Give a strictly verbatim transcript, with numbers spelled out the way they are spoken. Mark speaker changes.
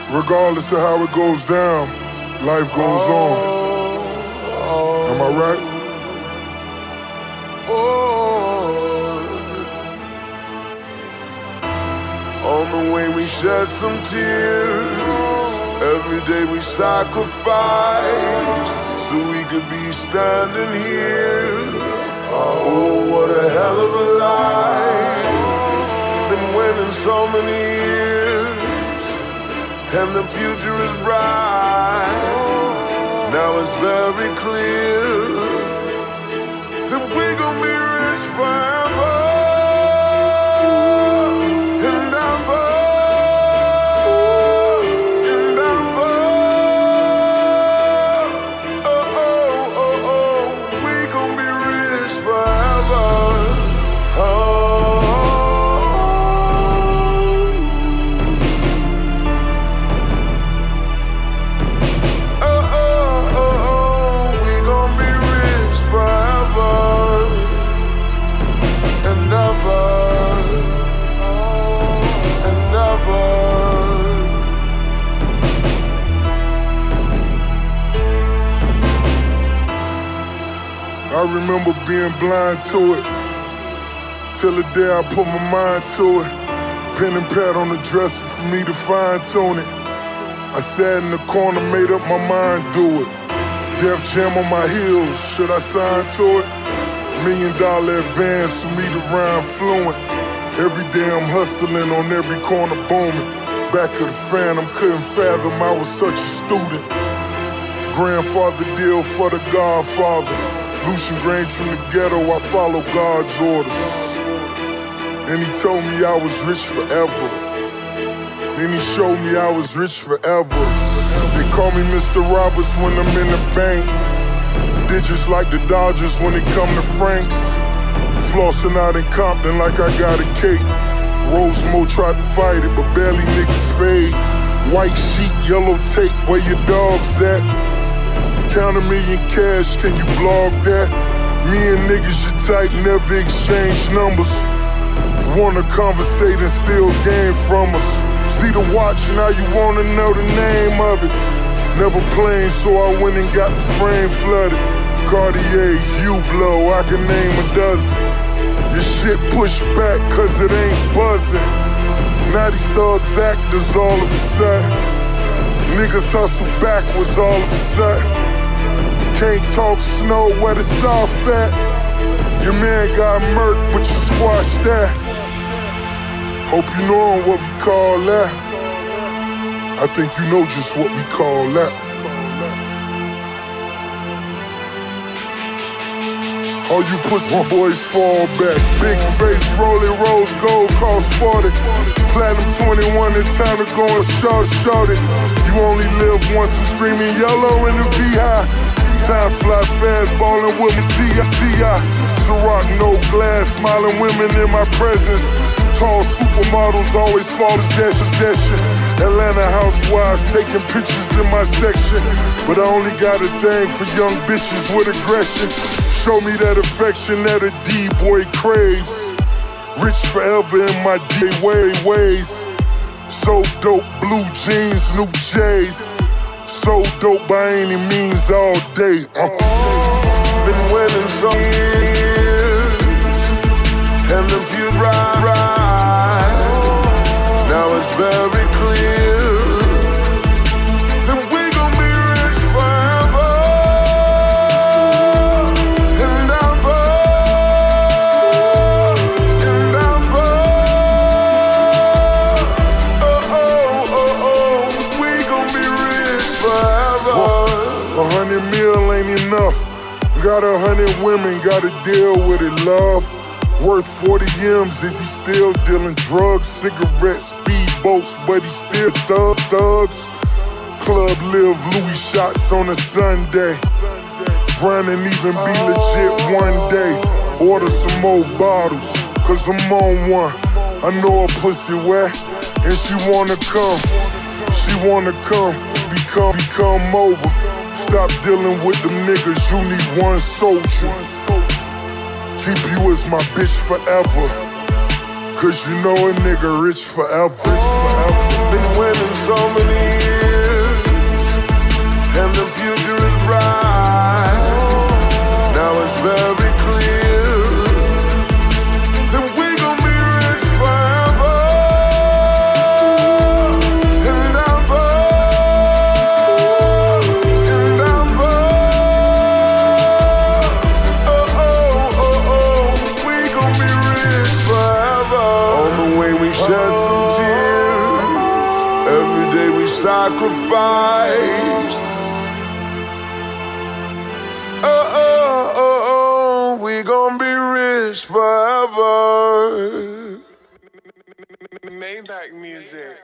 Speaker 1: Regardless of how it goes down, life goes on. Am I right?
Speaker 2: On the way we shed some tears. Every day we sacrificed so we could be standing here. Oh, what a hell of a life. Been waiting so many years, and the future is bright. Now it's very clear that we gon' be rich forever.
Speaker 1: I remember being blind to it, till the day I put my mind to it. Pen and pad on the dresser for me to fine tune it. I sat in the corner, made up my mind, do it. Def Jam on my heels, should I sign to it? Million dollar advance for me to rhyme fluent. Every day I'm hustling on every corner booming. Back of the Phantom, couldn't fathom I was such a student. Grandfather deal for the Godfather. Lucian Grange from the ghetto, I follow God's orders. And he told me I was rich forever. Then he showed me I was rich forever. They call me Mister Roberts when I'm in the bank. Digits like the Dodgers when it come to Franks. Flossing out in Compton like I got a cake. Rosemo tried to fight it, but barely niggas fade. White sheet, yellow tape, where your dogs at? Count a million cash, can you blog that? Me and niggas you type, never exchange numbers. Wanna conversate and steal game from us. See the watch, now you wanna know the name of it. Never playing, so I went and got the frame flooded. Cartier, Hublot, I can name a dozen. Your shit pushed back cause it ain't buzzing. Now these thugs actors all of a sudden. Niggas hustle backwards all of a sudden. Can't talk snow where the soft at. Your man got murked, but you squashed that. Hope you know what we call that. I think you know just what we call that. All you pussy boys fall back. Big face, rolling rose gold, cost forty. Platinum twenty-one, it's time to go and short short it. You only live once, I'm screaming yellow in the V-high. Time fly fast, ballin' with me, T I Ciroc, no glass, smiling women in my presence. Tall supermodels always fall as possession. Atlanta housewives taking pictures in my section. But I only got a thing for young bitches with aggression. Show me that affection that a D-boy craves. Rich forever in my D-way ways. So dope, blue jeans, new J's. So dope by any means all day. Uh.
Speaker 2: Been winning some years, and the few ride, ride. Now it's very clear that we gon' be rich forever and ever and ever. Oh, oh, oh, oh, we gon' be rich forever.
Speaker 1: A hundred mil ain't enough. Got a hundred women, gotta deal with it, love. Worth forty M's, is he still dealing drugs? Cigarettes, speedboats, but he still thug thugs. Club live, Louis shots on a Sunday. Run and even be legit one day. Order some more bottles, cause I'm on one. I know a pussy wet, and she wanna come. She wanna come, become, become over. Stop dealing with them niggas, you need one soldier. Keep you as my bitch forever, cause you know a nigga rich forever.
Speaker 2: Been winning so many future is bright. Now it's very clear that we gon' be rich forever and ever and ever. Oh, oh, oh, oh, we gon' be rich forever. On the way we shed some tears, every day we sacrificed. Oh, oh, oh, oh, we gon' be rich forever.
Speaker 3: Maybach music.